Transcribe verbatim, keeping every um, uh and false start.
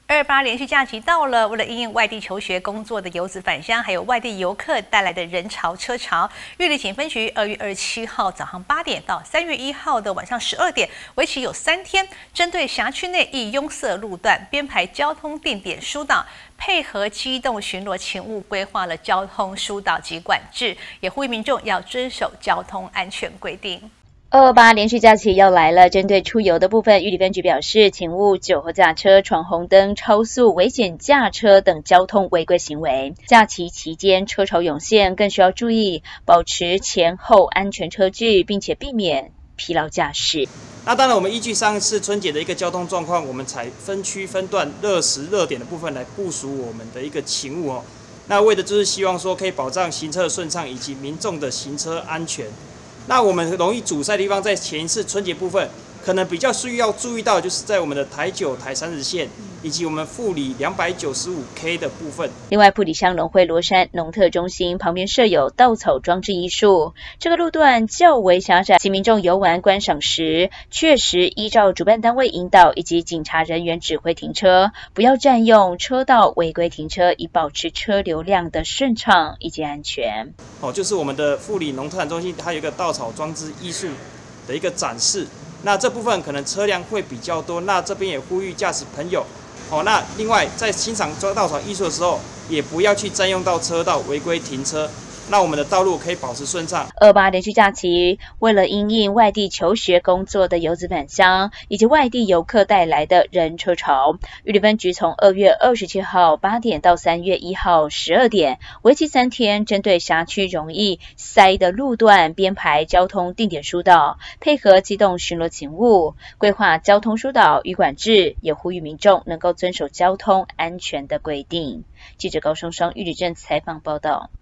二八连续假期到了，为了因应外地求学、工作的游子返乡，还有外地游客带来的人潮车潮，玉里警分局二月二十七号早上八点到三月一号的晚上十二点，为期有三天，针对辖区内易拥塞路段编排交通定点疏导，配合机动巡逻勤务，规划了交通疏导及管制，也呼吁民众要遵守交通安全规定。 二二八连续假期要来了，针对出游的部分，玉里分局表示，请勿酒后驾车、闯红灯、超速、危险驾车等交通违规行为。假期期间车潮涌现，更需要注意保持前后安全车距，并且避免疲劳驾驶。 那当然，我们依据上一次春节的一个交通状况，我们才分区分段热时热点的部分来部署我们的一个勤务哦。那为的就是希望说可以保障行车顺畅以及民众的行车安全。那我们容易阻塞的地方，在前一次春节部分，可能比较需要注意到，就是在我们的台九、台三十线，以及我们富里两百九十五 K 的部分。 另外，富里乡龙汇罗山农特中心旁边设有稻草装置艺术，这个路段较为狭窄，请民众游玩观赏时，确实依照主办单位引导以及警察人员指挥停车，不要占用车道违规停车，以保持车流量的顺畅以及安全。 哦，就是我们的富里农特产中心，它有一个稻草装置艺术的一个展示。那这部分可能车辆会比较多，那这边也呼吁驾驶朋友，哦，那另外在欣赏稻草艺术的时候，也不要去占用到车道违规停车，那我们的道路可以保持顺畅。 二八连续假期，为了因应外地求学工作的游子返乡，以及外地游客带来的人车潮，玉里分局从二月二十七号八点到三月一号十二点，为期三天，针对辖区容易塞的路段编排交通定点疏导，配合机动巡逻勤务，规划交通疏导与管制，也呼吁民众能够遵守交通安全的规定。记者高双双玉里镇采访报道。